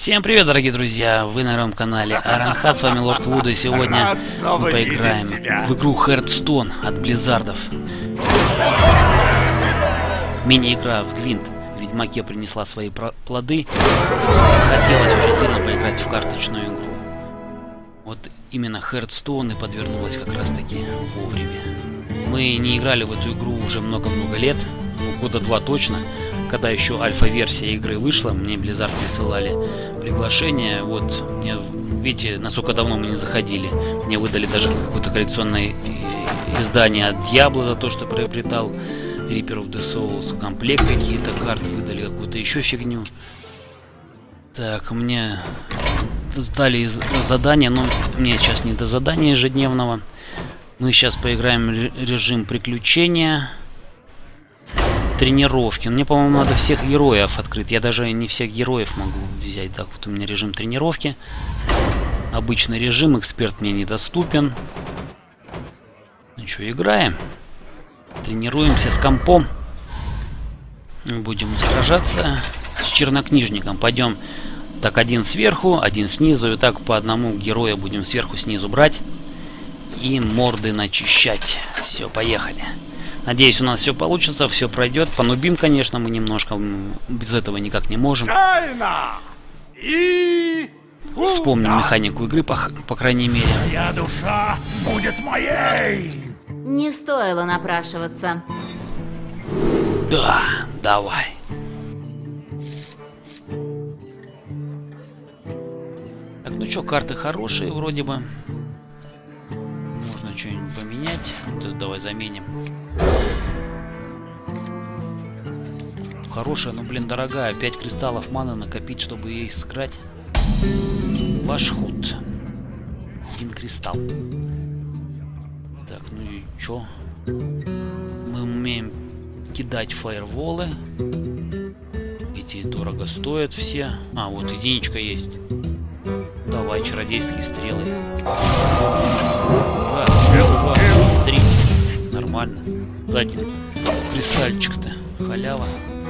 Всем привет, дорогие друзья! Вы на моем канале Аранхат, с вами Лорд Вуд, и сегодня мы поиграем в игру Hearthstone от Близзардов. Мини-игра в Гвинт. В Ведьмаке принесла свои плоды. Хотелось очень сильно поиграть в карточную игру. Вот именно Hearthstone и подвернулась как раз таки вовремя. Мы не играли в эту игру уже много-много лет, ну, года два точно. Когда еще альфа-версия игры вышла, мне Blizzard присылали приглашение. Вот, мне, видите, насколько давно мы не заходили. Мне выдали даже какое-то коллекционное издание от Diablo за то, что приобретал Reaper of the Souls. Комплект какие-то карт выдали, какую-то еще фигню. Так, мне сдали задание, но мне сейчас не до задания ежедневного. Мы сейчас поиграем в режим приключения. Тренировки. Мне, по-моему, надо всех героев открыть. Я даже не всех героев могу взять. Так, вот у меня режим тренировки. Обычный режим. Эксперт мне недоступен. Ну что, играем. Тренируемся с компом. Будем сражаться с чернокнижником. Пойдем так, один сверху, один снизу. И так по одному героя будем сверху, снизу брать. И морды начищать. Все, поехали. Надеюсь, у нас все получится, все пройдет. Понубим, конечно, мы немножко. Без этого никак не можем. Вспомним механику игры, по крайней мере. Моя душа будет моей! Не стоило напрашиваться. Да, давай. Так, ну что, карты хорошие вроде бы. Можно что-нибудь поменять. Вот, давай заменим. Хорошая, но, блин, дорогая. 5 кристаллов маны накопить, чтобы ей сыграть. Ваш худ. 1 кристалл. Так, ну и чё? Мы умеем кидать фаерволы. Эти дорого стоят все. А, вот единичка есть. Давай, чародейские стрелы. 2, 3. Нормально. За один кристальчик-то. Халява.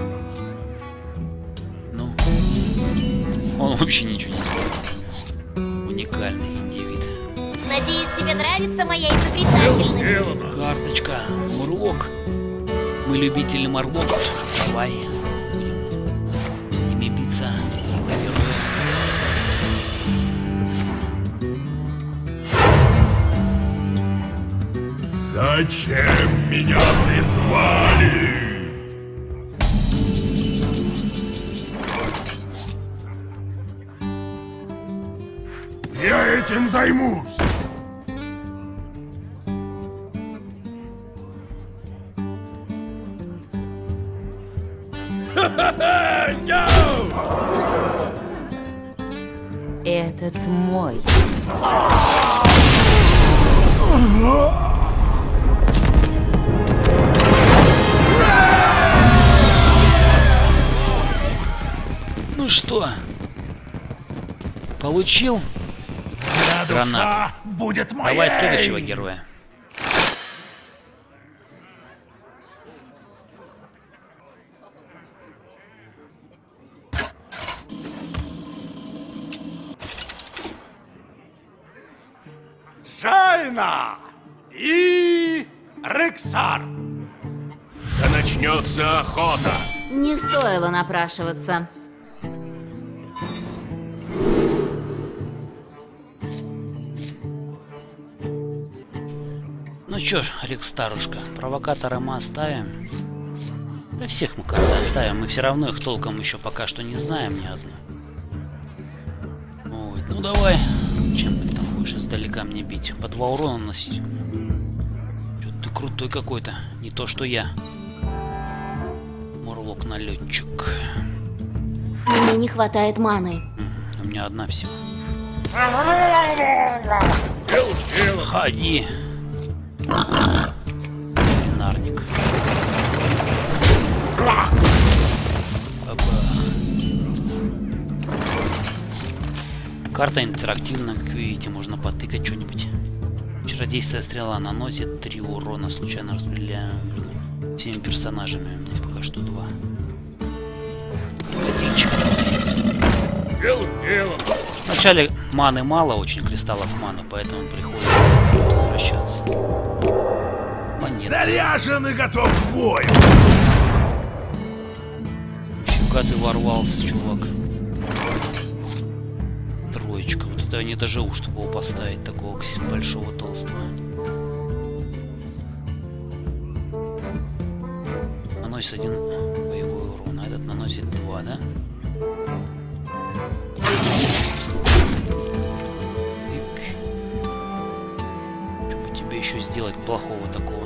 Ну. Он вообще ничего не стоит. Уникальный индивид. Надеюсь, тебе нравится моя изобретательность. Карточка. Мурлок. Мы любители морлоков. Давай. Будем ими биться. Сила героя. Зачем меня призвали? Я этим займусь. Этот мой. Ну что? Получил? Гранату. Будет моей. Давай следующего героя. Джайна и Рексар. Да начнется охота. Не стоило напрашиваться. Ну чё ж, Рекстарушка, провокатора мы оставим. Да всех мы как-то оставим, мы все равно их толком еще пока что не знаем ни одну. Вот, ну давай, чем ты там будешь издалека мне бить? По 2 урона наносить. Чё ты крутой какой-то, не то что я. Морлок-налетчик. Мне не хватает маны. У меня одна всего. Ходи. Бинарник. Карта интерактивная, как видите, можно потыкать что-нибудь. Чародейская стрела наносит 3 урона, случайно распределяем всеми персонажами. У меня пока что 2. Крокодильчик. Дело сделано. Вначале маны мало, очень кристаллов маны, поэтому приходится возвращаться. Монет. Заряжен и готов к бою. Нифига ты ворвался, чувак. Троечка. Вот это я не доживу, чтобы его поставить, такого большого толстого. Наносит 1 боевой урон, а этот наносит 2, да? Что бы тебе еще сделать плохого такого?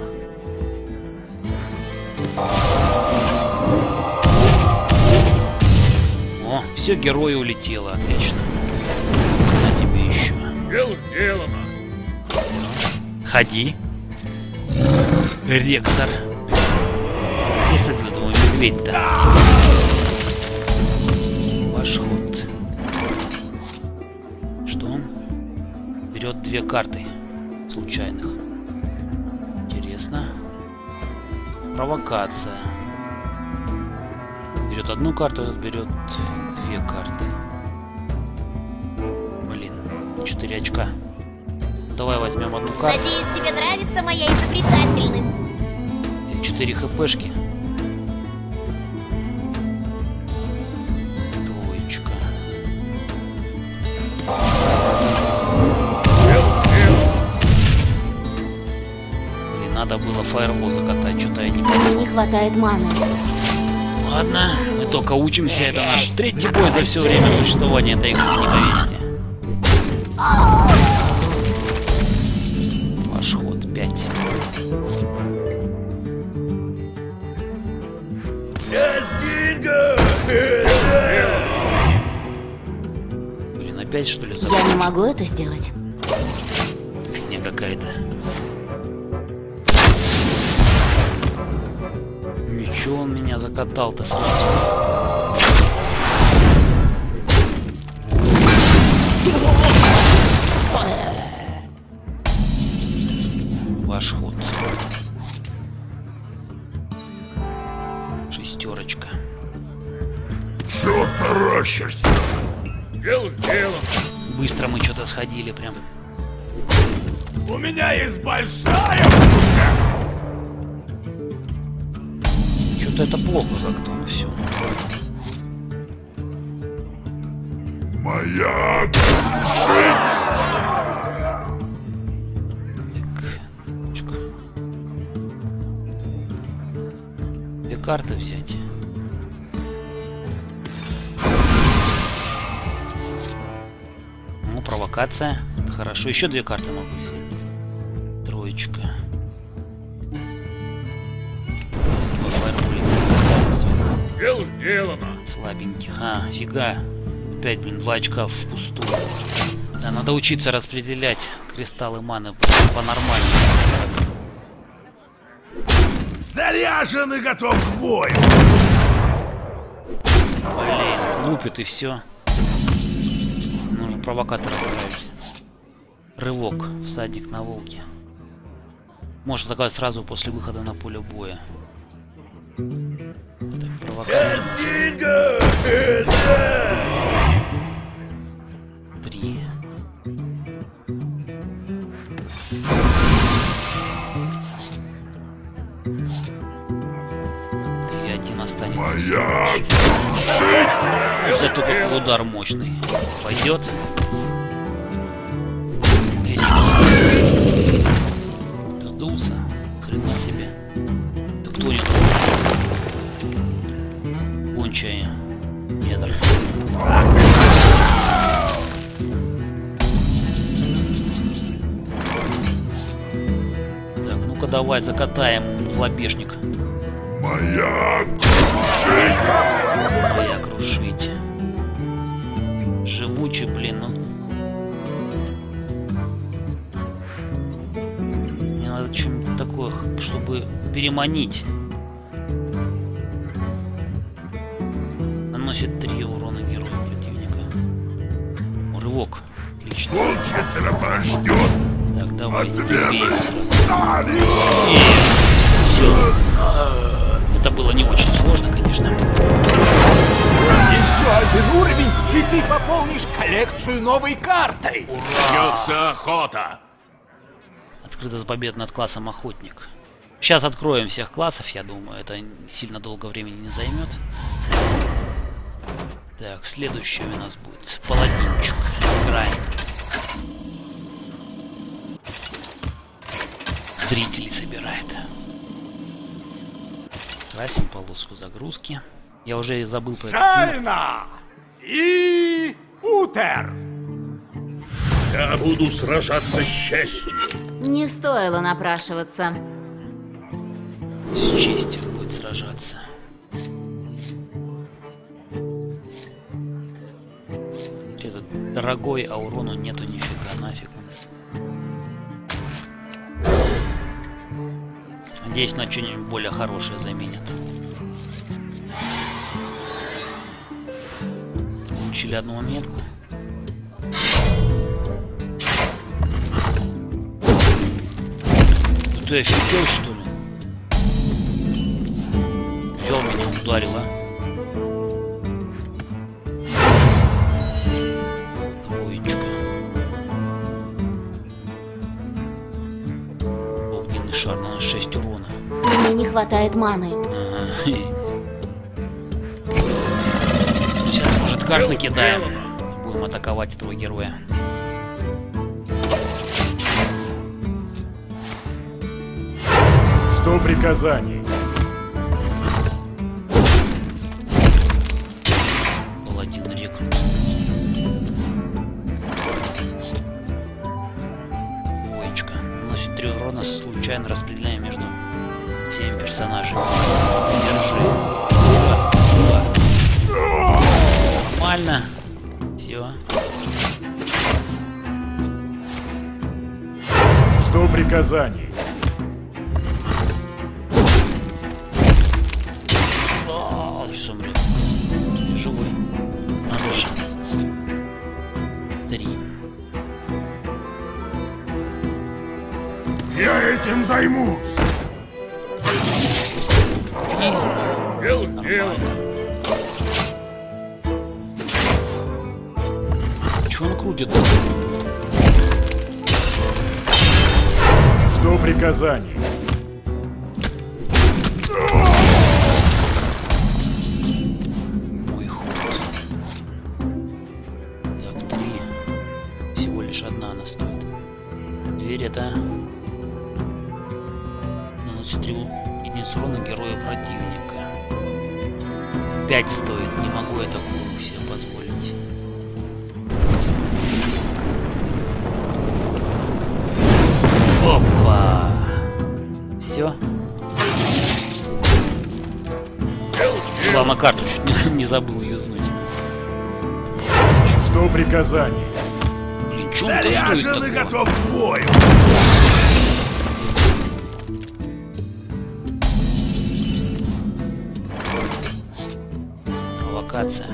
О, все, герой улетело, отлично. На тебе еще. Дело сделано. Ходи. Рексар. Если ты твой медведь-то. Ваш ход. Что он? Берет 2 карты случайных. Интересно. Провокация. Берет 1 карту, этот берет 2 карты. Блин, 4 очка. Давай возьмем 1 карту. Надеюсь, тебе нравится моя изобретательность. 4 хпшки. Двоечка. Блин, надо было фаербол закатать, что-то я не Мне понял. не хватает маны. Ладно, мы только учимся, это наш 3-й бой за все время существования этой игры, не поверите. Ваш ход 5. Блин, опять что ли? Я не могу это сделать. Фигня какая-то. Ничего он меня закатал-то сразу. Ваш ход. 6. Что таращишься? Дело сделано. Быстро мы что-то сходили прям. У меня есть большая пушка. Что-то это плохо как-то, ну все. Моя жизнь. Так. 2 карты взять. Ну, провокация. Хорошо. Еще 2 карты могу взять. 3. Дело сделано. Слабеньких. А, фига. Опять, блин, 2 очка впустую. Да, надо учиться распределять кристаллы маны по-нормальному. Заряжен и готов к бою. Блин, лупит и все. Нужно провокатора ставить. Рывок. Всадник на волке. Может атаковать сразу после выхода на поле боя. Так, провокатор. 3. 3-1 останется. Моя Зато какой удар мощный. Пойдет. Сдулся. Хрена себе. Да кто не кончая недр. Так, ну-ка давай закатаем в лобешник. Моя жизнь. Моя крушить. Живучий, блин, ну. Мне надо что-нибудь такое, чтобы переманить. Наносит 3 урона герою противника. Рывок. Отлично. Полчетверо ждет. Так, давай. Ответ. Бей. Все. Это было не очень сложно, конечно. Еще один уровень, и ты попал коллекцию новой картой. Начнется охота. Открыта победа над классом охотник. Сейчас откроем всех классов, я думаю. Это сильно долго времени не займет. Так, следующий у нас будет паладинчик. Играем. Зрители собирает. Красим полоску загрузки. Я уже забыл про это. Шайна и Утер. Я буду сражаться с честью. Не стоило напрашиваться. С честью будет сражаться. Этот дорогой, а урону нету нифига, нафиг. Надеюсь, на что-нибудь более хорошее заменят. Получили одну монетку. Ты офигел, что ли? Взял меня, ударил, а? Двоечка. Огненный шар наносит 6 урона. Мне не хватает маны. Ага. Сейчас, может, карт накидаем. Будем атаковать этого героя. Что приказаний? Был один рекрут. Двоечка. Наносит 3 урона, случайно распределяя между 7 персонажей. Держи. Раз, два. Нормально. Все. Что приказаний? Сейчас умрет. Живой. Надо же. 3. Я этим займусь. Чё он крутит? Что приказаний? Мой ход. Так, 3. Всего лишь одна она стоит. Дверь это... Наносит 3 единиц урона героя противника. 5 стоит. Не могу я такую себе позволить. Опа! Все. Главное, карту чуть не забыл юзнуть. Что приказаний? Блин, чё он Заряжен и стоит готов к бою. Провокация.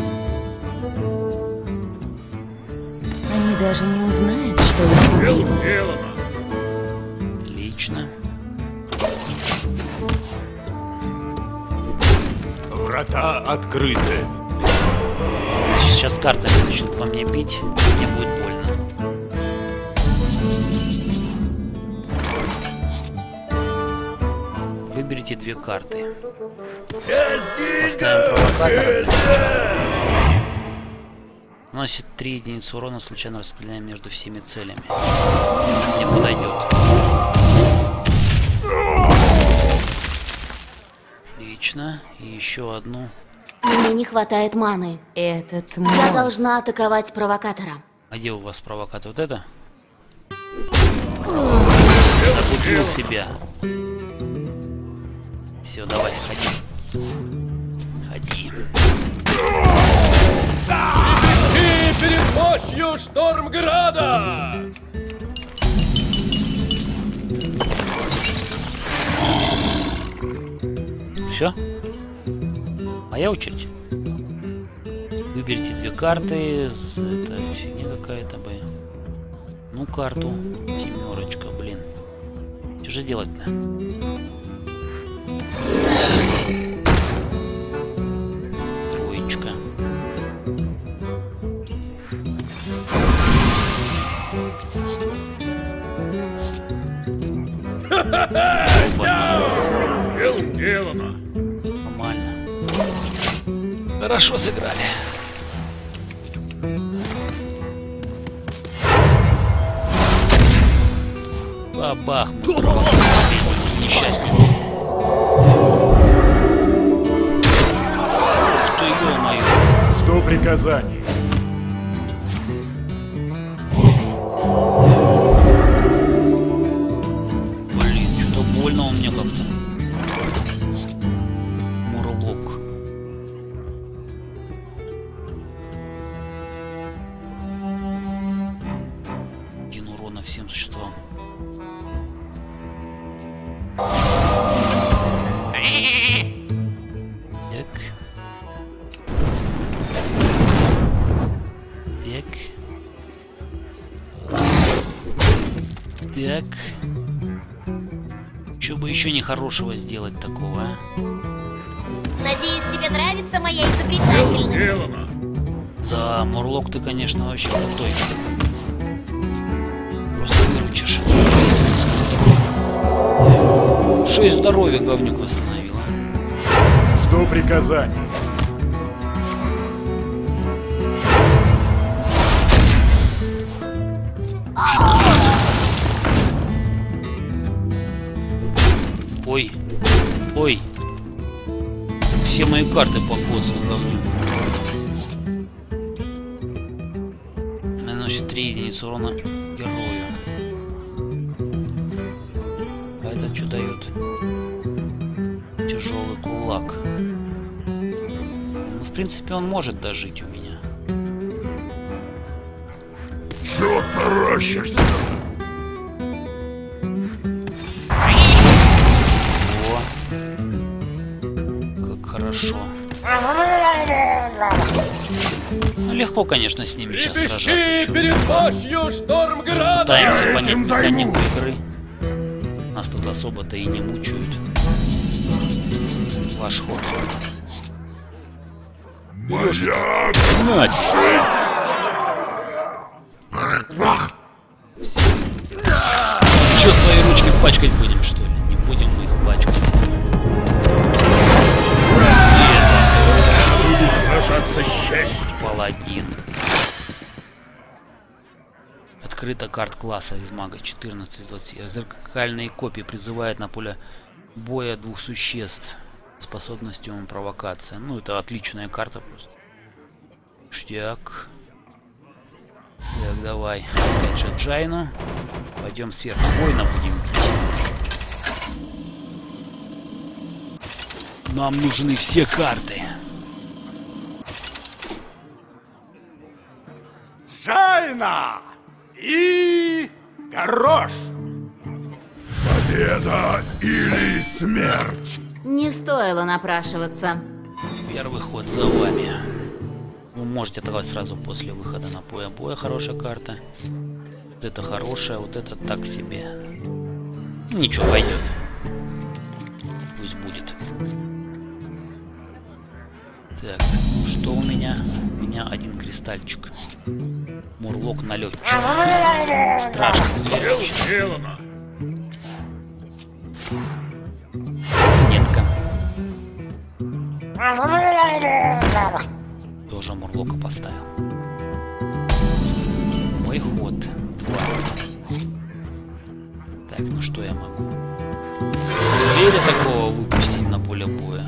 Они даже не узнают, что их убили. Сделано. Отлично. Врата открыты. Значит, сейчас картами начнут по мне бить. Мне будет больно. Выберите 2 карты. Поставим провокатора. Наносит 3 единицы урона, случайно распределяем между всеми целями. Не подойдет. Отлично. И еще одну. Мне не хватает маны. Этот Я мой. должна атаковать провокатора. А где у вас провокатор? Вот это? Загубил себя. Все, давай, ходи. Ходи. И перед мощью Штормграда! Все? Моя очередь. Выберите 2 карты. Это фигня какая-то, блин. Ну, карту. 7, блин. Что же делать-то? Хорошо сыграли. Бабах. Несчастный. Что ё-моё. Жду приказаний. Блин, что-то больно у меня как-то. Мурлок. Один урона всем существам. Так. Так. Что бы еще нехорошего сделать такого, а? Надеюсь, тебе нравится моя изобретательность. Сделано. Да, Мурлок, ты, конечно, вообще крутой. Просто выручишь. 6 здоровья говнюк восстановила. Жду приказаний. Ой. Ой. Все мои карты покоцал говнюк. Наносит 3 единицы урона герою. А это что дает? Тяжелый кулак. Ну, в принципе, он может дожить у меня. Чё таращишься? О, как хорошо. Ну, легко, конечно, с ними сейчас сражаться. Трепещи перед мощью Штормграда! Пытаемся Я понять этим механику займусь. игры. Нас тут особо-то и не мучают. Ваш ход. Моя Че, свои ручки пачкать будем, что ли? Не будем мы их пачкать. Буду сражаться с честью. Паладин. Открыта карт класса из мага 14 из 20. Зеркальные копии призывают на поле боя двух существ. Способностью провокация. Ну, это отличная карта просто. Штяк. Так, давай. Опять же Джайну. Пойдем сверху. Воина будем бить. Нам нужны все карты. Джайна и Горош. победа или смерть. Не стоило напрашиваться. Первый ход за вами. Вы можете атаковать сразу после выхода на поле боя. Хорошая карта. Вот это хорошая, вот это так себе. Ну, ничего, пойдет. Пусть будет. Так, что у меня? У меня один кристальчик. Мурлок налетчик. Страшный зверь. Сделано. Нетка. Тоже Мурлока поставил. Мой ход. 2. Так, ну что я могу? Зверя такого выпустить на поле боя.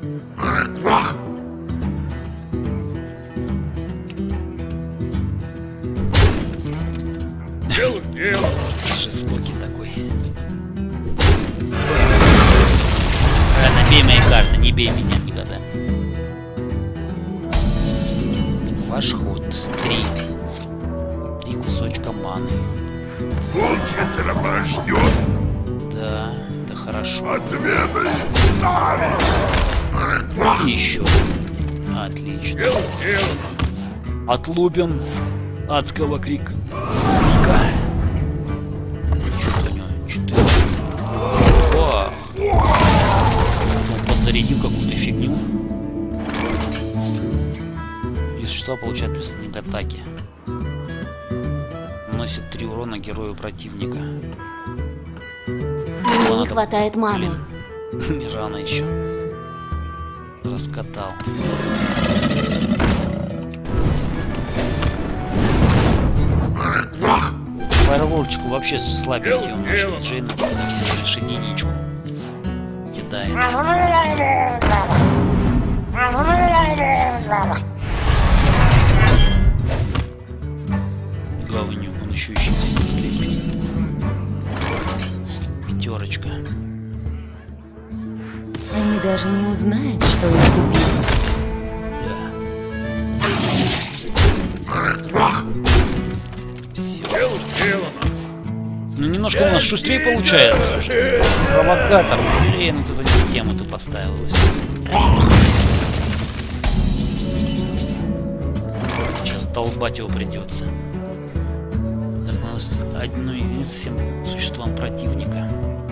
Дело сделано. Жестокий такой. Набей мои карты, не бей меня никогда. Ваш ход. 3. 3 кусочка маны. Волчья тропа ждет. Да, это хорошо. Отведай стали. Еще. Отлично. Дело сделано. Отлупим адского крика. Что-то у него 4. О! Он подзарядил какую-то фигню. И существа получают плюс 1 к атаке. Наносит 3 урона герою противника. Мне не хватает маны. Не рано еще. раскатал. Фаерволчику вообще слабенький у нашего Джейна, это всего лишь единичку кидает. Говнюк, он еще ищет. Пятерочка. Они даже не узнают, что их убили. Дело сделано. Ну немножко у нас шустрее получается уже. Провокатор, блин, вот эту тему ты поставил. Сейчас долбать его придется. Так, у нас одно единственным существом противника.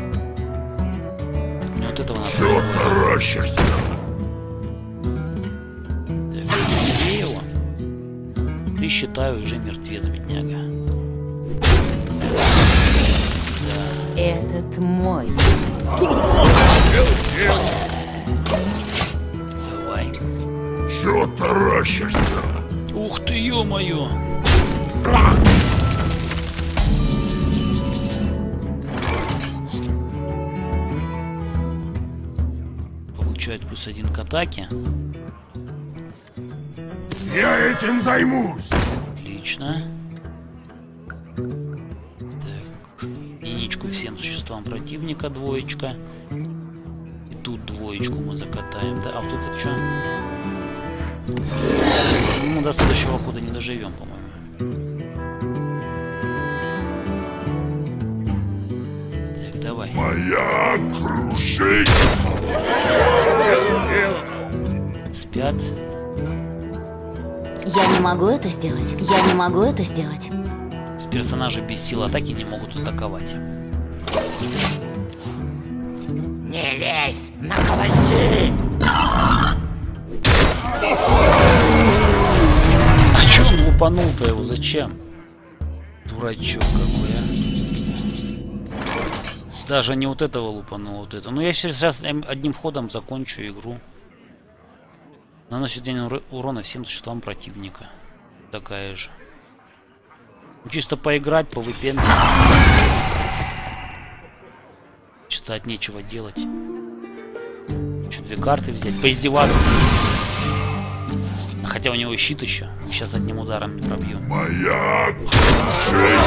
Мне вот этого надо. Чё таращишься? Так, где его? Ты, считаю, уже мертвец, бедняга. Этот мой. Давай. Чё таращишься? Ух ты, ё-моё! Получает +1 к атаке. Я этим займусь. Отлично. Так, единичку всем существам противника, двоечка. И тут двоечку мы закатаем. Да, а вот тут это что? Мы до следующего хода не доживем, по-моему. Так, давай. Моя крушить. Дело сделано. Спят. Я не могу это сделать. Я не могу это сделать. Персонажи без силы атаки не могут атаковать. Не лезь на кавальки! А чё он лупанул-то его? Зачем? Дурачок какой, а. Даже не вот этого лупанул, вот это. Ну я сейчас одним ходом закончу игру. Наносит день урона всем существам противника. Такая же. Ну, чисто поиграть, повыпендривать. Читать нечего делать. Что, 2 карты взять? Поиздеваться. Хотя у него щит еще. Сейчас одним ударом не пробьем. Моя крушить.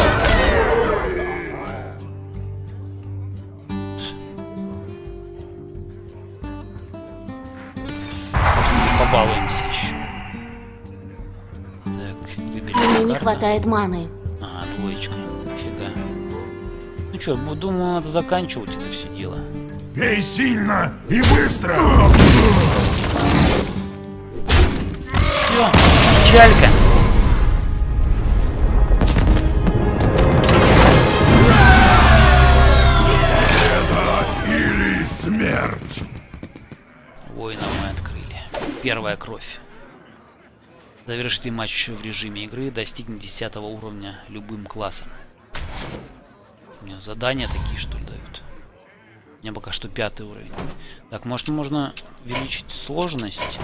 Побалуемся еще. Так, выберем Мне не карту. хватает маны. Ага, двоечка. Фига. Ну что, думаю, надо заканчивать это все дело. Бей сильно и быстро. Все, печалька. Или смерть. Воина мы открыли. Первая кровь. Завершите матч в режиме игры, достигнет 10 уровня любым классом. Мне задания такие, что ли, дают? У меня пока что 5 уровень. Так, может, можно увеличить сложность?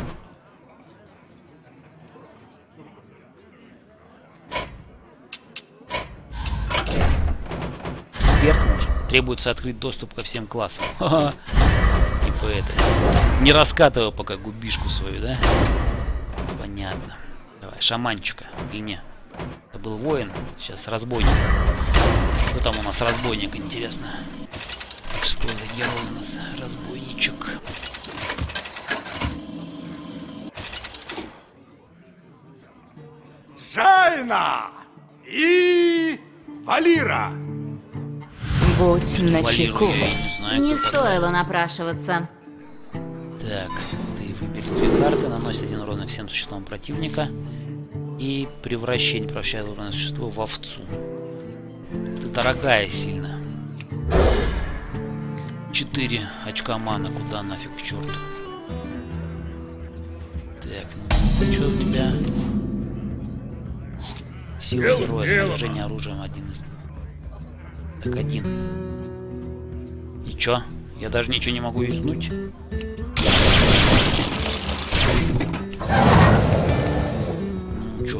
Эксперт может. Требуется открыть доступ ко всем классам. Типа это. Не раскатывай пока губишку свою, да? Понятно. Давай, шаманчика. Или не? Это был воин. Сейчас разбойник. Кто там у нас разбойник, интересно? Что за герой у нас? Разбойничек. Джайна и Валира. Будь начеку. Валеру я не знаю, Не кто такой. стоило напрашиваться. Так, ты выбери 2 карты, наносит 1 урон всем существам противника. И превращение превращает уровня существо в овцу. Ты дорогая сильно. 4 очка маны, куда нафиг к черту. Так, ну что у тебя? Сила Дело героя, сделано. снаряжение оружием 1 из. Так, 1. И чё? Я даже ничего не могу юзнуть.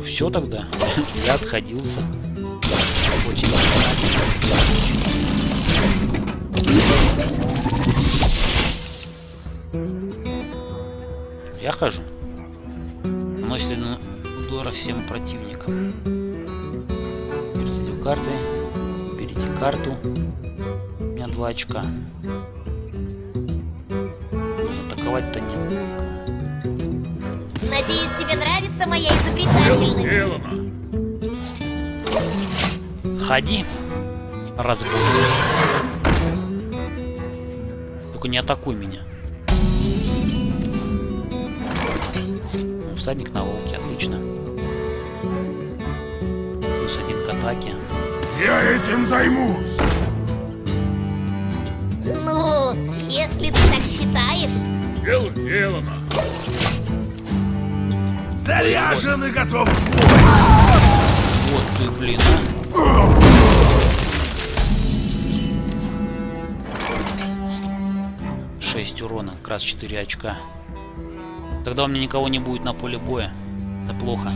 все тогда. Я отходился. Очень я хожу. Наносит удара всем противникам. Берите карты. Берите карту. У меня 2 очка. Атаковать-то нет. Надеюсь, тебе нравится моя изобретательность. Сделано. Ходи, разбудись. Только не атакуй меня. Ну, всадник на волке, отлично. Плюс 1 к атаке. Я этим займусь. Ну, если ты так считаешь. Дело сделано. Заряжен и готов к бою. Вот ты, блин, а. 6 урона, как раз 4 очка. Тогда у меня никого не будет на поле боя. Это плохо.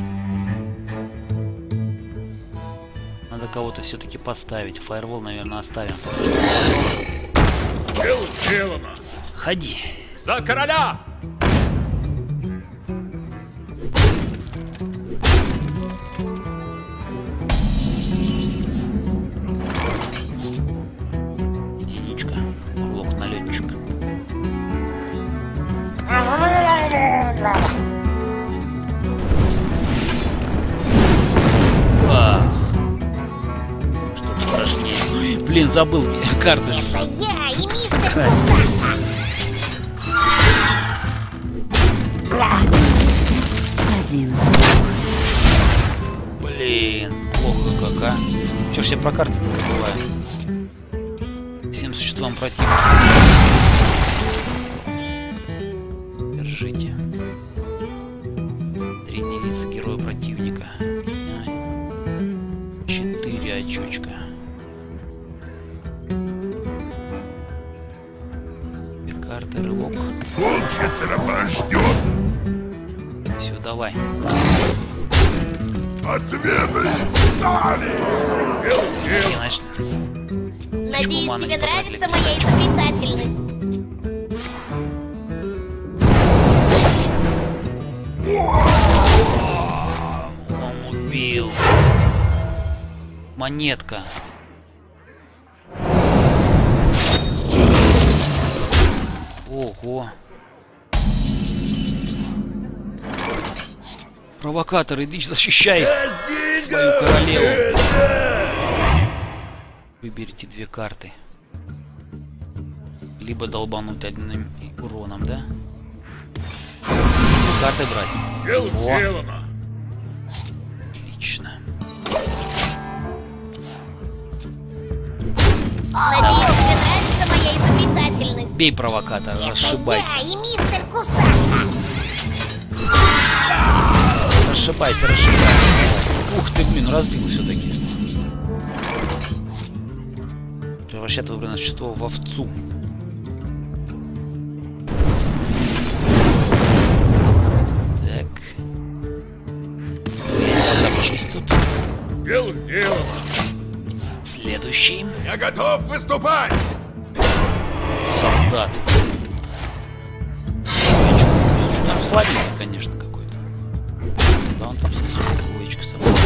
Надо кого-то все-таки поставить. Фаервол, наверное, оставим. Дело сделано. Ходи. За короля! Единичка. Урлок налетчик. Ах. Что страшнее. Ой, блин, забыл карты. Это я и мистер Кусака. Один. Блин, плохо как, а. Чё ж я про карты забываю? Всем существам противника. Держите. 3 единицы героя противника. 4 очочка. 2 карты, рывок. Волчья тропа ждет. Все, давай. Отведай стали. И начали. Надеюсь, маны тебе не потратили. нравится моя изобретательность. Он убил. Монетка. Ого. Провокатор, иди защищай свою королеву. Выберите 2 карты. Либо долбануть одним уроном, да? Карты брать. Дело О. сделано. Отлично. Надеюсь, тебе нравится моя изобретательность. Бей провокатора, Это расшибайся. я и мистер Кусака. Расшибайся, расшибайся. Ух ты, блин, разбил все-таки. Превращает выбранное существо в овцу. Так. Запчись тут. Дело сделано. Следующий. Я готов выступать! Солдат. Что там слабенький, конечно, какой-то. Да он там со своей двоечкой собрал.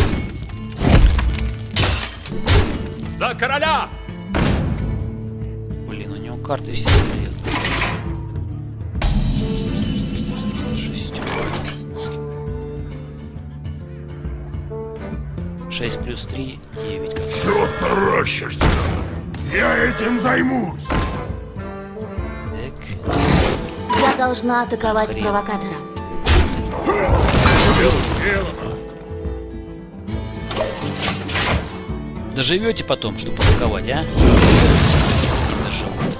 За короля! Блин, у него карты все стоят. 6 плюс 3, 9. Чё таращишься? Я этим займусь. Так. Я должна атаковать Хрен. провокатора. Дело сделано. Доживете потом, чтобы атаковать, а? Не доживут.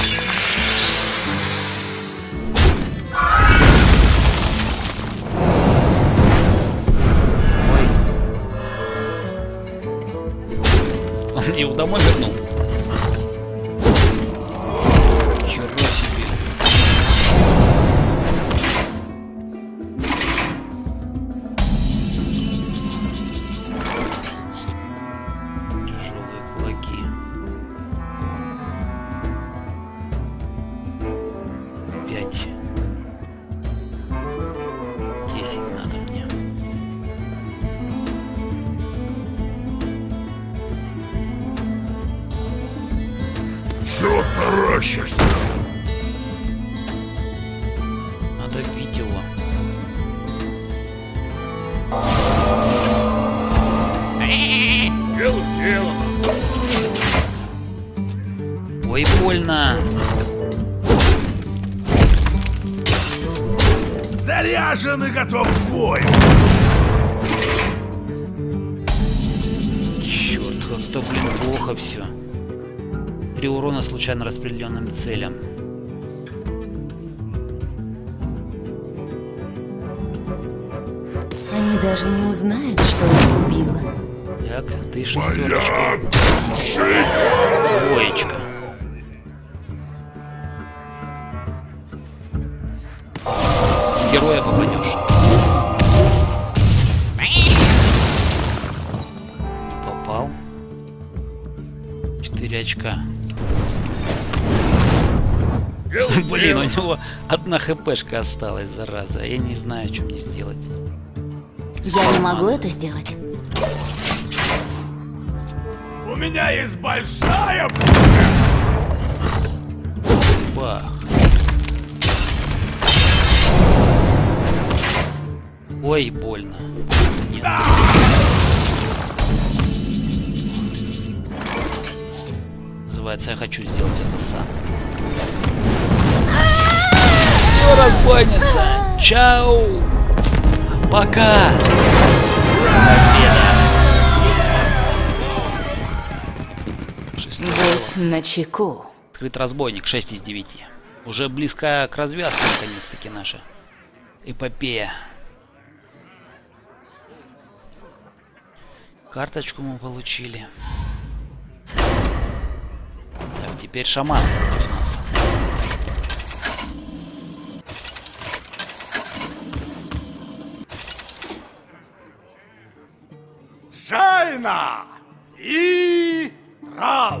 Ой. Он мне его домой вернул. Хера себе. Чё таращишься? Надо бить его. Дело сделано. Ой, больно. Заряжен и готов к бою. Черт, как-то, блин, плохо все. 3 урона случайно распределенным целям. Они даже не узнают, что их убило. Так, ты шестерочка. Двоечка. С героя попадешь. Не попал. 4 очка. Дело Блин, у сделано. него 1 хпшка осталась, зараза. Я не знаю, что мне сделать. Я не могу это сделать. У меня есть большая... Бах. Ой, больно. Нет. Называется, я хочу сделать это сам. Все, разбойница. Чао. Пока. Победа. Будь начеку. Открыт разбойник, 6 из 9. Уже близка к развязке, наконец-таки, наша эпопея. Карточку мы получили. Так, теперь шаман против нас. Джайна и Рал.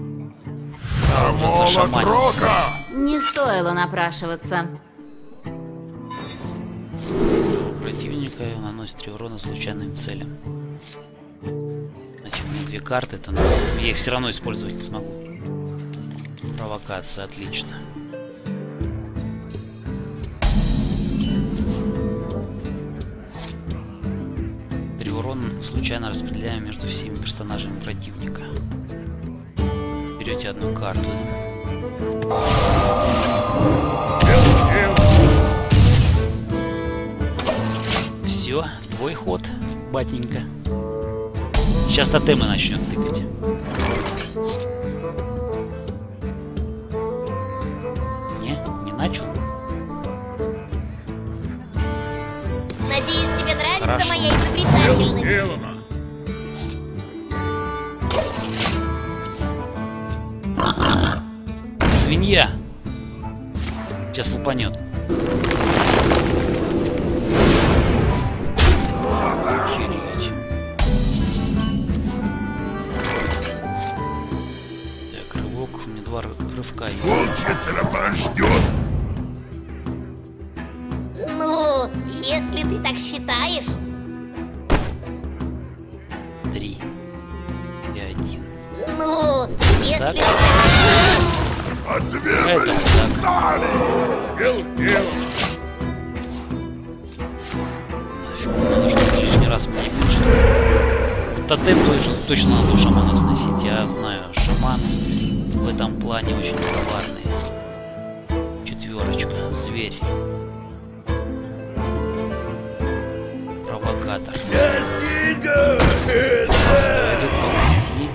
Молот Зашаманился. рока! Не стоило напрашиваться. Противника наносит 3 урона случайным целям. Значит, у меня 2 карты, это я их все равно использовать не смогу. Провокация, отлично. Урон случайно распределяем между всеми персонажами противника. Берете 1 карту. Дело сделано. Все, твой ход, батенька. Сейчас тотемы начнет тыкать. Не начал. Надеюсь, тебе нравится Хорошо. моя Дело изобретательность. сделано. Свинья. Сейчас лупанет. Охереть. Так, рывок. У меня 2 рывка есть. Волчья тропа ждет! Ну, если ты так считаешь. 3. И 1. Ну, если Так. ты... Ответы Это не так. стали! Дело сделано. Нафиг, не нужно лишний раз мне пишет. Тотем точно надо у шамана сносить. Я знаю, шаманы в этом плане очень коварные. 4, зверь. Провокатор. Идет по пути.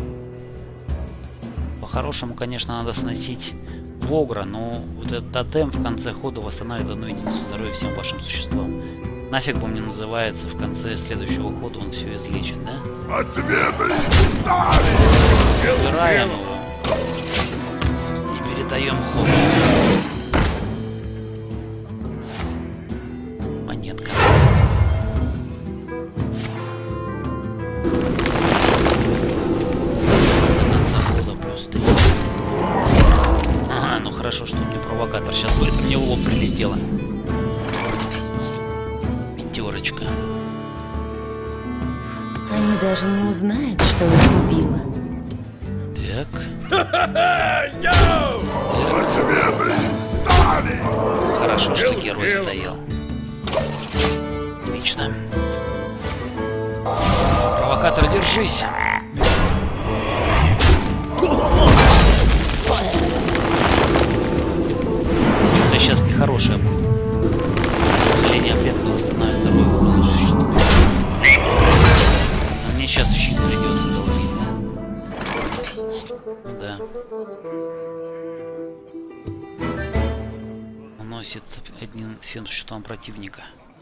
По-хорошему, конечно, надо сносить Вогра, но вот этот тотем в конце хода восстанавливает 1 единицу здоровья всем вашим существам. Нафиг бы мне называется, в конце следующего хода он все излечит, да? Ответы стали! Убираем его и передаем ход. Монетка. До конца хода плюс 3. Ага, ну хорошо, что мне провокатор сейчас будет. Мне в лоб прилетело. 5. Они даже не узнают, что их убило. Так. Ответы из стали! Хорошо, что герой стоял. Отлично. Провокатор, держись! Что-то сейчас нехорошее будет. Исцеление предков восстанавливает здоровье в области существует. Но мне сейчас щит придется долбить, да? Да. Наносит один всем существам противника.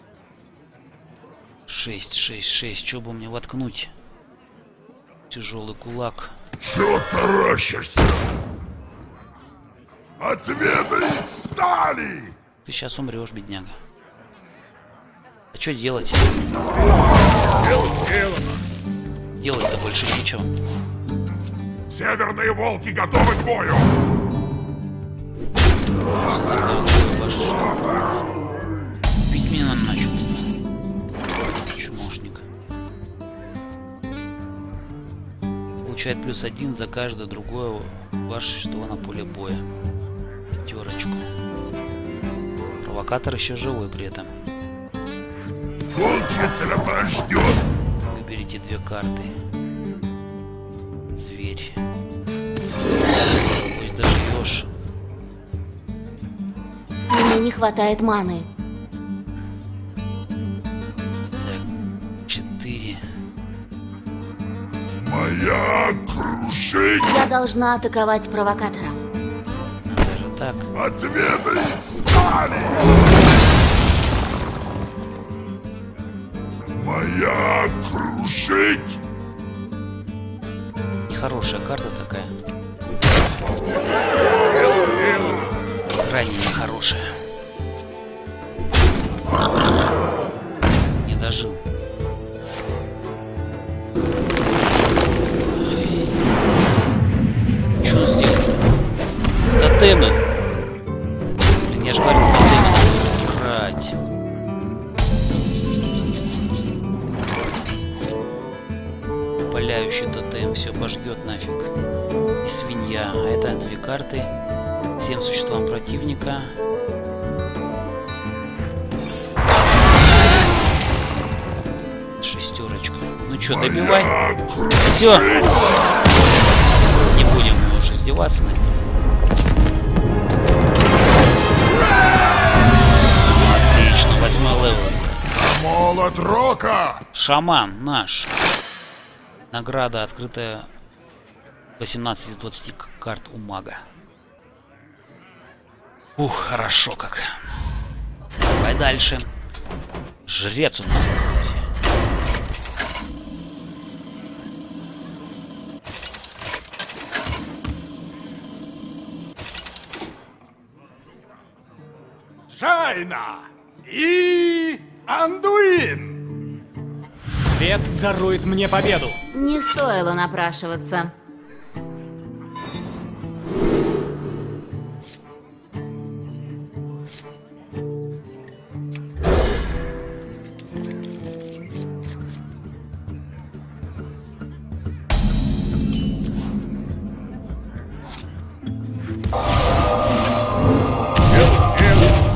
6, 6, 6. Что бы мне воткнуть? Тяжелый кулак. Чего таращишься? Ответы из стали! Ты сейчас умрешь, бедняга. А что делать? Дело сделано. Делать-то больше нечего. Северные волки готовы к бою! Бить меня начал. Чмошник. Получает +1 за каждое другое ваше существо на поле боя. Пятерочку. Провокатор еще живой при этом. Волчья тропа ждет! Выберите 2 карты. Зверь. Пусть доживешь. Мне не хватает маны. Так, 4. Моя крушить! Я должна атаковать провокатора. Даже так. Ответы из стали! Моя крушить! Нехорошая карта такая. Дело сделано. Крайне нехорошая. Не дожил. Что сделал? Тотемы. Блин, я же говорил, тотемы надо брать. Паляющий тотем все пожгет нафиг. И свинья. А это 2 карты. Всем существам противника. Шестерочка. Ну что, добивай. Все. Не будем мы уже издеваться над ним. Отлично, 8-й левел. Молот рока! Шаман наш. Награда открытая 18 из 20 карт у мага. Ух, хорошо как. Давай дальше. Жрец у нас. Джайна и Андуин. Свет дарует мне победу. Не стоило напрашиваться. Дело сделано.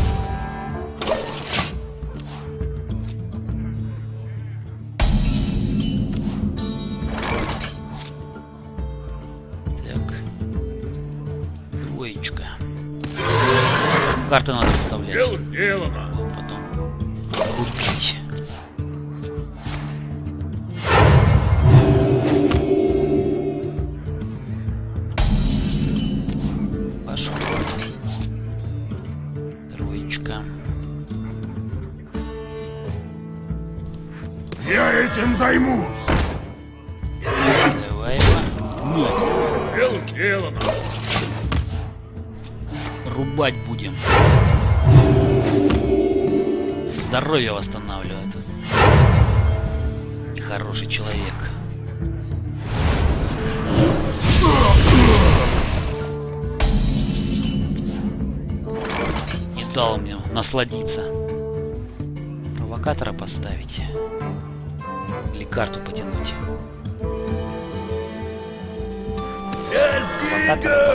Так. 2. Карты надо выставлять. Дело сделано. Потом купить. Пошел. 2. Я этим займусь! Давай его. Дело сделано. Рубать будем. Здоровье восстанавливает. Нехороший человек. Не дал мне насладиться. Провокатора поставить. Или карту потянуть. Я провокатора.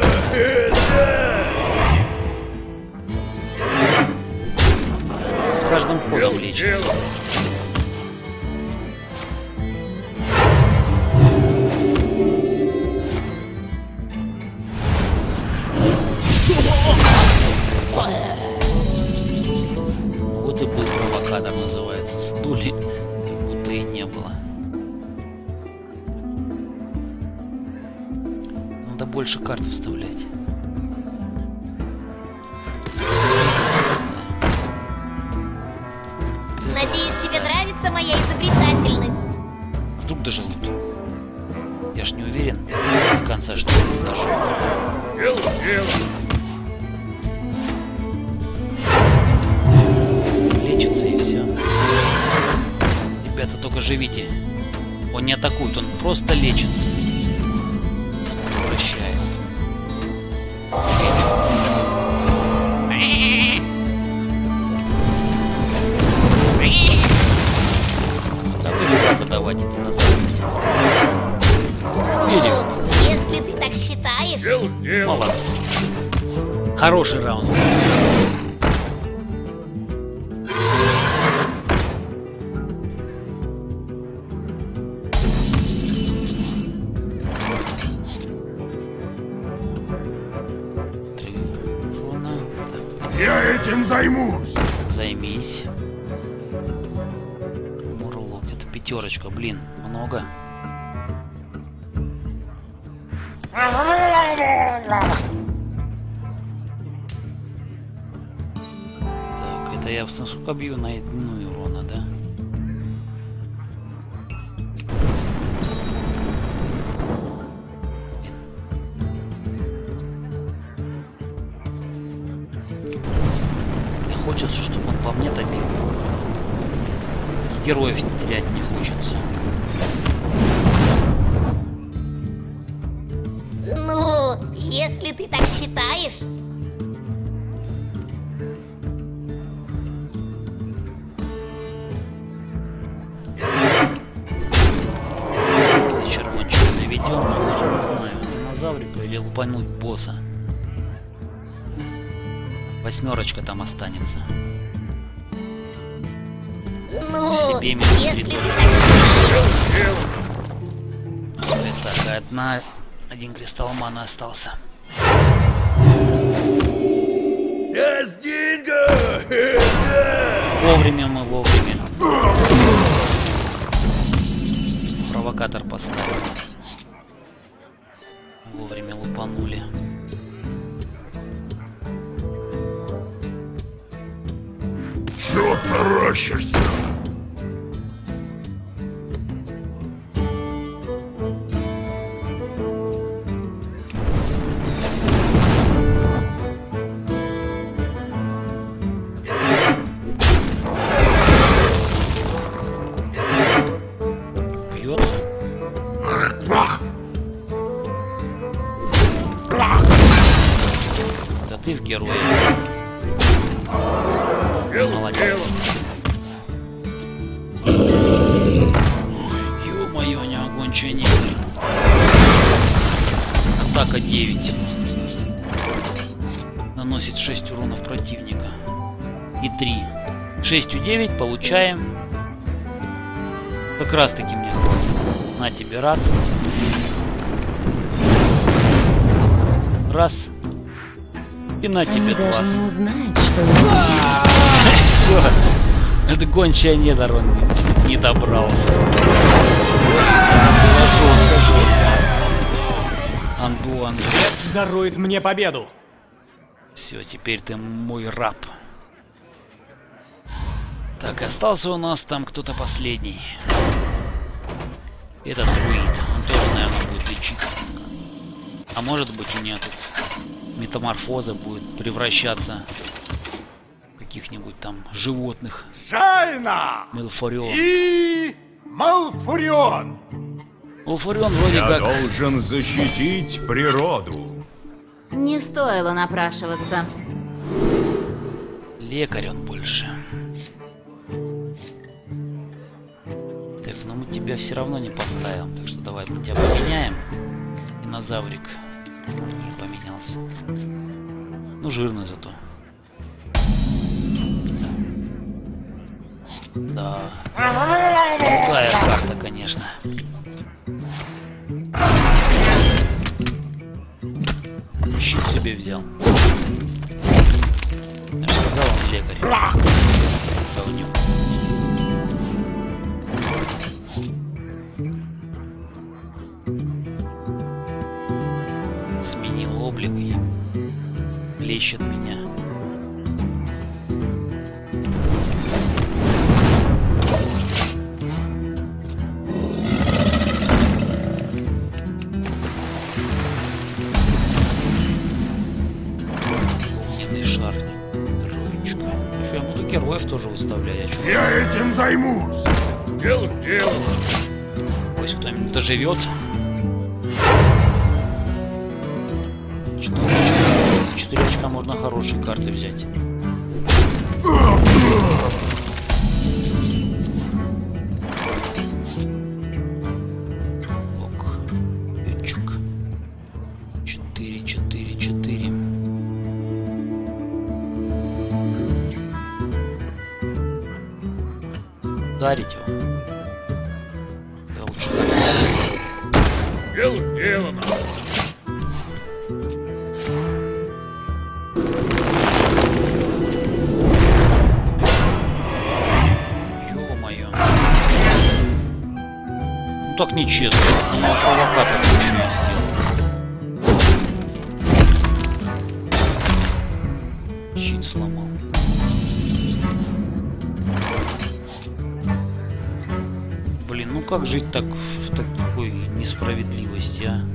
С каждым ходом лечится. Вот и был провокатор, называется. Стули как будто и не было. Надо больше карт вставлять. Надеюсь, тебе нравится моя изобретательность. Вдруг доживут. Я ж не уверен до конца, что доживут. Дело сделано. Лечится и все. Ребята, только живите. Он не атакует, он просто лечится. Если не прощает. Да вы ребята, давайте динозаврики. Вперед. Ну, если ты так считаешь. Дело сделано. Молодцы. Хороший раунд. Я этим займусь. Займись. Мурлок. Это пятерочка, блин, много. Так, это я сколько бью на одну урона, да? Мне хочется, чтобы он по мне добил. И героев терять не хочется. Ну, если ты так считаешь. Если червончик доведем, но даже не знаю, динозаврика или лупануть босса. Восьмерочка там останется. Ну, Себе минус если 3 ты тоже. так считаешь. Так, один кристалл маны остался. Вовремя мы, вовремя. Провокатор поставил. Вовремя лупанули. Чё таращишься? Бьется. Да ты в герое. Молодец. Ё-моё, не огончая негр. Атака 9. Наносит 6 уронов противника. И 3. 6 у 9 получаем. Как раз таки мне. На тебе раз. Раз. И на Они тебе даже два. не узнают, что вы... Все. Это гончая недор, он не добрался. Жестко. Анду. Дарует мне победу. Все, теперь ты мой раб. Так, остался у нас там кто-то последний. Это друид. Он тоже, наверное, будет лечиться. А может быть, у меня тут метаморфоза будет превращаться в каких-нибудь там животных. Жайна Малфурион. и Малфурион. Малфурион вроде Я как... должен защитить природу. Не стоило напрашиваться. Лекарь он больше. Так, но мы тебя все равно не поставим. Так что давай мы тебя поменяем. Динозаврик. Не поменялся. Ну, жирный зато. Да. Другая карта, конечно. Щит себе взял. Я же сказал, он лекарь. Говнюк. Сменил облик и плещет меня. Героев тоже выставляю. Я этим займусь. Дело сделано. Пусть кто-нибудь доживет. Четыречка можно хорошие карты взять. Лок. Ючек. 4, 4, 4. Ударить его. Да лучше. Дело сделано. Ё-моё. Ну так нечестно. Ну, а провокатор еще и сделал. Щит сломал. Блин, ну как жить так в такой несправедливости, а?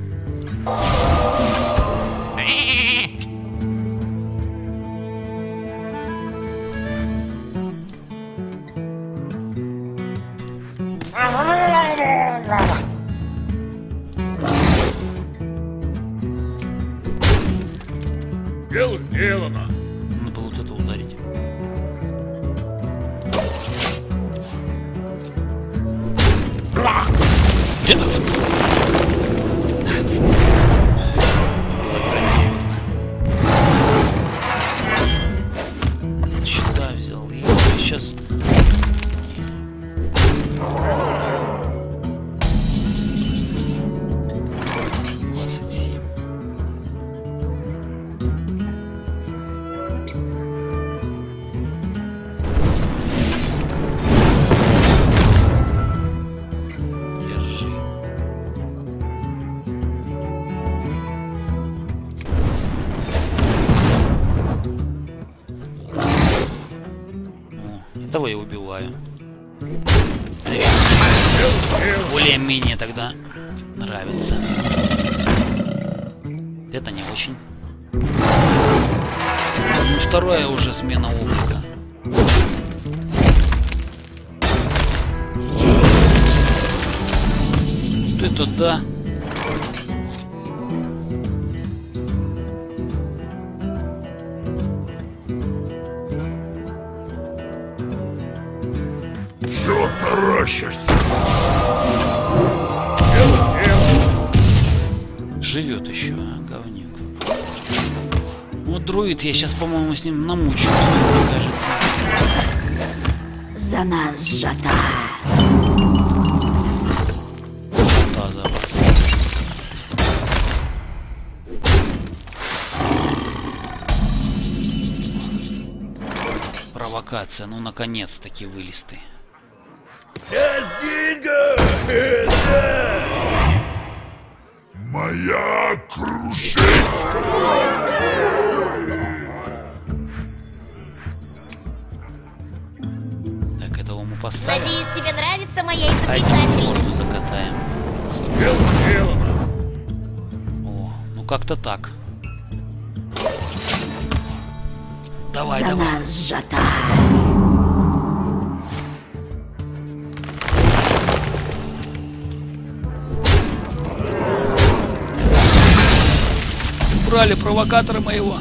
Дело сделано. Надо было вот это ударить. Было грандиозно. Щита взял и сейчас. Этого я убиваю. Более-менее тогда нравится. Это не очень. Ну, вторая уже смена облика. Это да. Таращишься. Живет еще, а, говнюк. Вот друид, я сейчас, по-моему, с ним намучаюсь, мне кажется. За нас сжата. Жата за вас. Провокация, ну наконец-таки вылез ты. Моя крушить. Так, этого мы поставим. Надеюсь, тебе нравится моя Один изобретательность. морду закатаем. Дело сделано. О, ну как-то так. Давай, За давай. нас сжата. Убрали провокатора моего.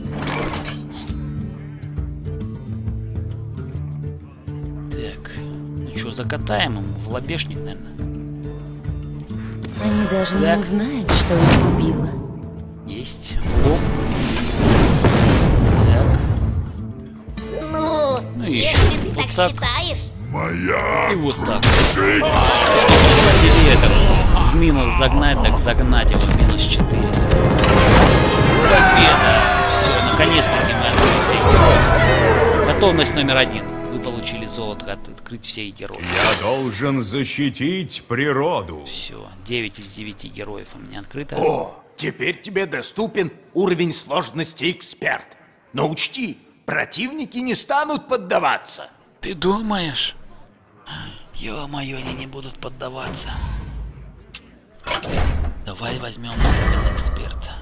Так, ну что, закатаем ему в лобешник, наверное. Они даже Так. не узнают, что их убило. есть. Оп. Так. Ну, и еще если ты вот так так. считаешь. Моя И вот так. крушитель. Хотели это в минус загнать, так загнать его в минус 4. Победа! Все, наконец-таки мы открыли всех героев. Готовность номер 1. Вы получили золото, открыть всех героев. Я должен защитить природу. Все, 9 из 9 героев у меня открыто. О, теперь тебе доступен уровень сложности эксперт. Но учти, противники не станут поддаваться. Ты думаешь? Ё-моё, они не будут поддаваться. Давай возьмем уровень эксперта.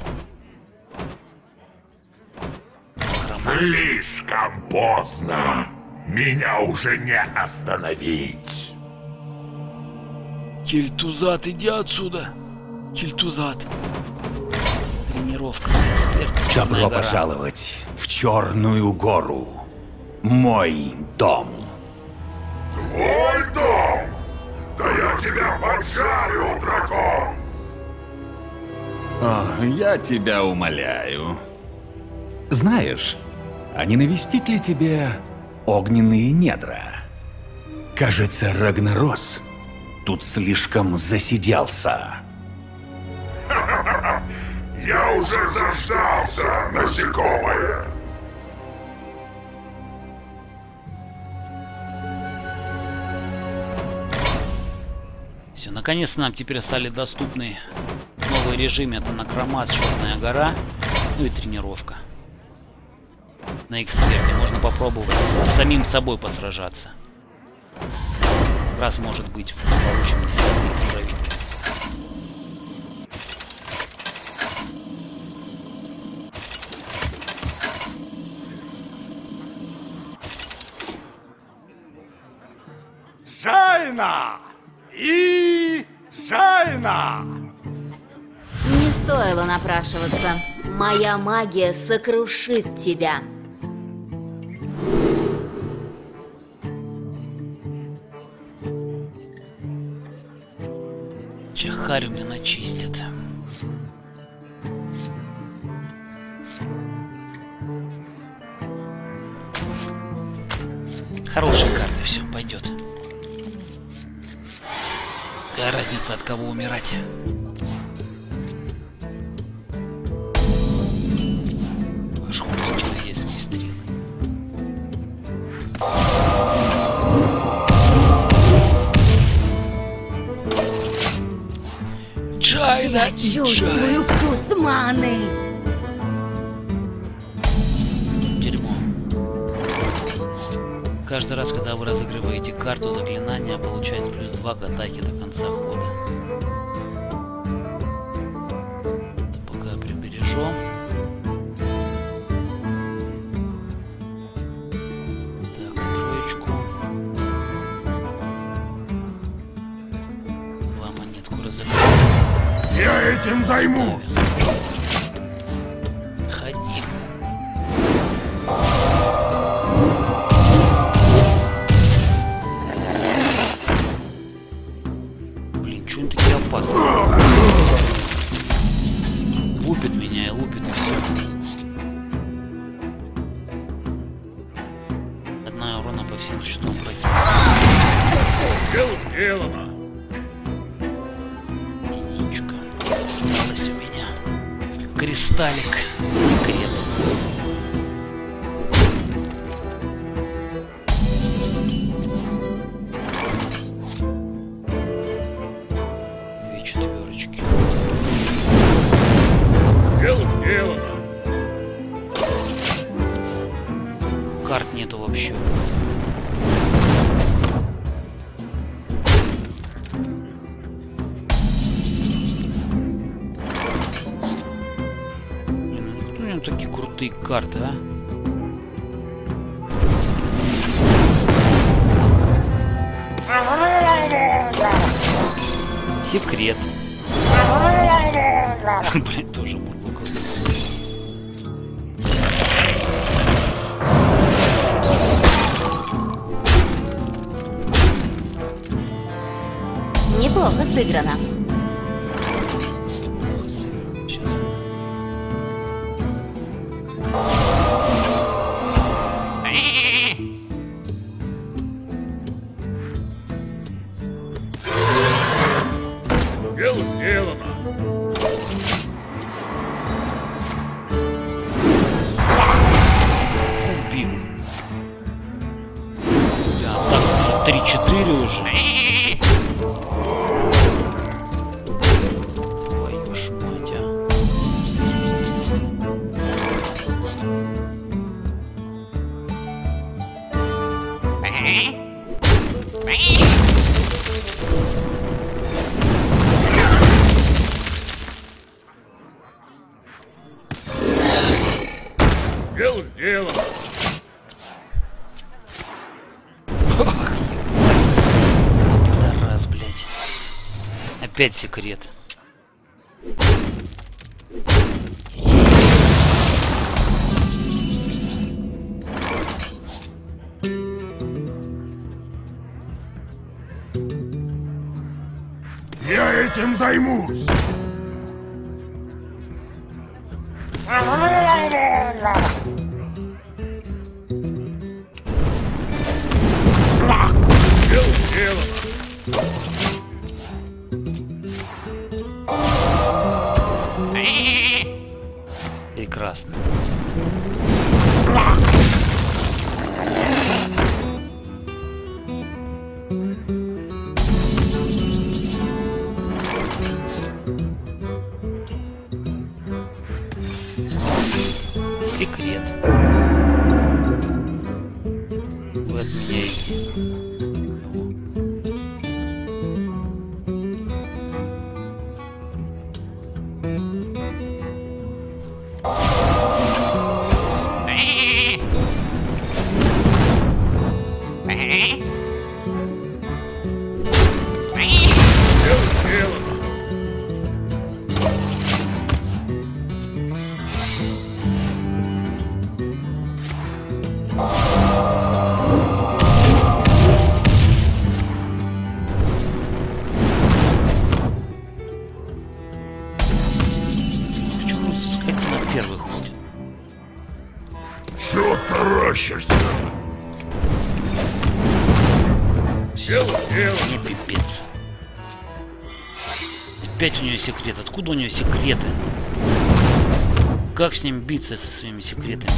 Слишком поздно. Меня уже не остановить. Кельтузат, иди отсюда. Кельтузат. Тренировка эксперта. Чёрная Добро гора. пожаловать в Черную гору. Мой дом. Твой дом? Да я тебя поджарю, дракон. О, я тебя умоляю. Знаешь, а не навестить ли тебе огненные недра? Кажется, Рагнарос тут слишком засиделся. Я уже заждался, насекомое. Все, наконец-то нам теперь стали доступны новый режим. Это Некромант, Черная гора, ну и тренировка. На эксперте можно попробовать с самим собой посражаться. Раз, может быть, получим 10 уровень. Джайна! И Джайна! Не стоило напрашиваться. Моя магия сокрушит тебя. Чахарю мне начистят. Хорошие карты, все, пойдет. Какая разница, от кого умирать? Аж хоть чудесные стрелы. Джайна, Чувствую вкус маны. Дерьмо. Каждый раз, когда вы разыгрываете карту заклинания, получаете плюс 2 к атаке до конца хода. Это пока прибережем. Так, троечку. 2 монетку разыграем. Я этим займусь. Ходи. Блин, что они такие опасные? Лупит меня и лупит, и все. Одна урона по всем щитам против. Дело сделано. Единичка. Осталось у меня. Кристаллик. Секрет. Две четверочки. Дело сделано. Карт нету вообще. Блин, ну кто у него такие крутые карты, а? Секрет. Блин, тоже мурлук. Неплохо сыграно. Сейчас. Дело сделано. Убил. Да, так уже 3-4 уже. Твою ж мать, а. Дело сделано. Пидорас, блядь. Опять секрет. Я этим займусь. Дело сделано. Прекрасно. Секрет. Вы от меня идите. Дело сделано. Почему скотина первый ходит? Чего таращишься? Дело сделано. Не пипец. Опять у нее секрет. Откуда у нее секреты? Как с ним биться со своими секретами?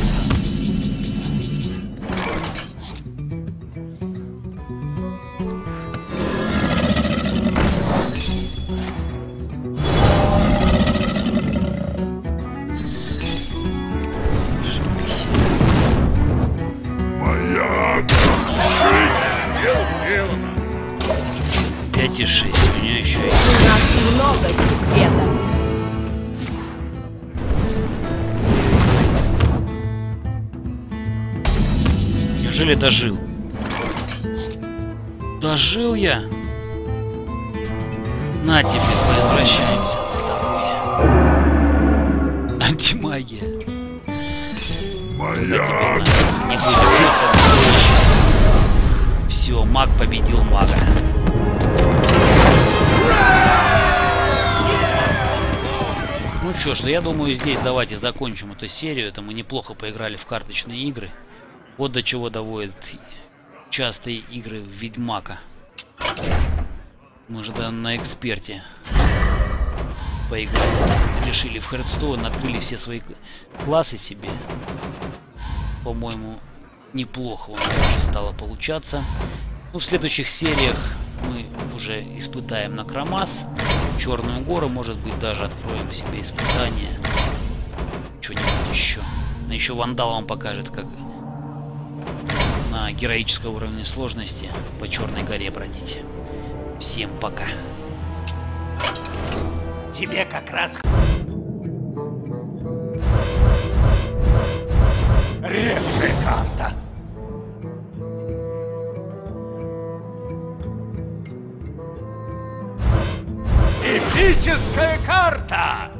Моя Дело сделано. 5,6. У нее еще У есть. нас много секретов. Неужели дожил? Дожил я? На тебе, возвращаемся. Второе. Антимагия. моя Не будет. Все, маг победил мага. Ну что ж, я думаю, здесь давайте закончим эту серию. Это мы неплохо поиграли в карточные игры. Вот до чего доводят частые игры в Ведьмака. Мы же на эксперте поиграли. Решили в Хардстоун, открыли все свои классы себе. По-моему, неплохо у нас уже стало получаться. Ну, в следующих сериях мы уже испытаем Накромас, Черную гору, может быть, даже откроем себе испытание. Что-нибудь еще. Но еще Вандал вам покажет, как на героическом уровне сложности по Черной горе бродить. Всем пока. Тебе как раз... Редкая карта. Эпическая карта!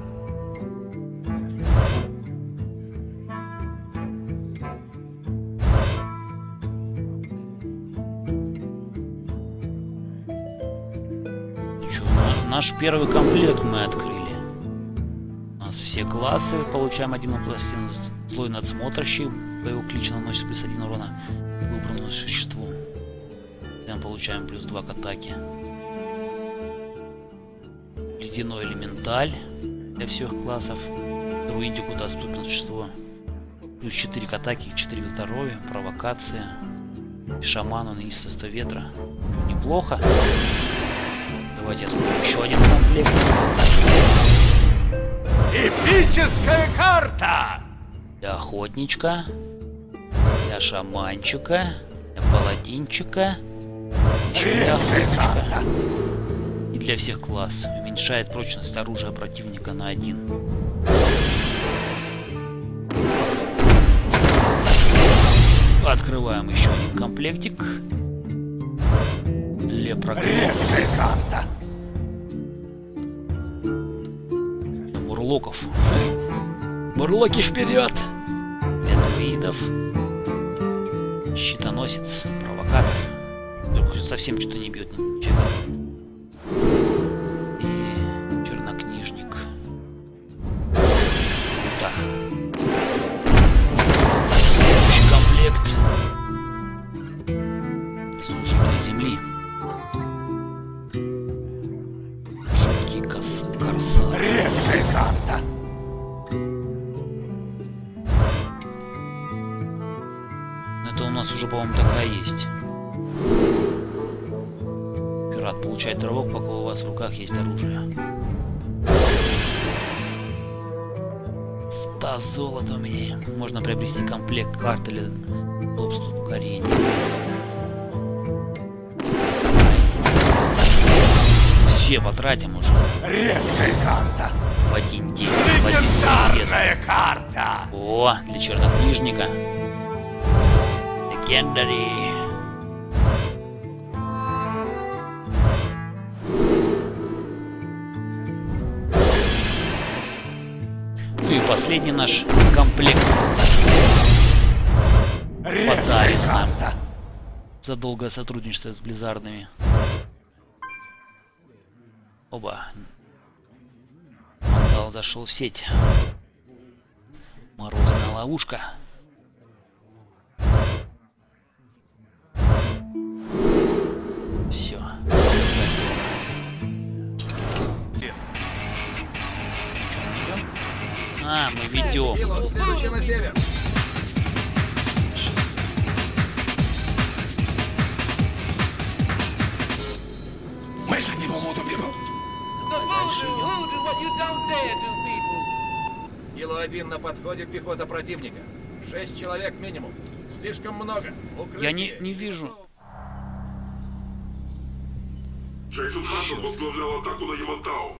Чё, наш первый комплект мы открыли. У нас все классы. Получаем один пластин. Злой надсмотрщик. Боевой клич наносит плюс 1 урона выбранному существу. Затем получаем плюс 2 к атаке. Ледяной элементаль для всех классов. Друидику доступно существо. Плюс 4 к атаке, 4 к здоровью, провокация. И шаману на неистовство ветра. Неплохо. Давайте я открою еще один комплект. Эпическая карта! Для охотничка, для шаманчика, для паладинчика, еще для охотничка. И для всех классов. Уменьшает прочность оружия противника на 1. Открываем еще один комплектик. Редкая карта. Мурлоков. Мурлоки вперед! Для друидов. Щитоносец, провокатор. Вдруг совсем что-то не бьет нифига. И чернокнижник. Да. Следующий комплект. Служитель земли. Жуткий корсар. Редкая карта. Это у нас уже, по-моему, такая есть. Пират получает рывок, пока у вас в руках есть оружие. 100 золота у меня. Можно приобрести комплект карт или удобство покорения. Все потратим уже. Редкая карта. В один день. В один Легендарная карта. О, для чернокнижника. Legendary. Ну и последний наш комплект подарит нам за долгое сотрудничество с Близзардами. Оба. Мандал зашел в сеть. Морозная ловушка. Все. А, мы ведем. Следуйте на север. Кило-1 на подходе, пехота противника. 6 человек минимум. Слишком много. Я не вижу. Джейсон Хадсон возглавлял атаку на Ямантау.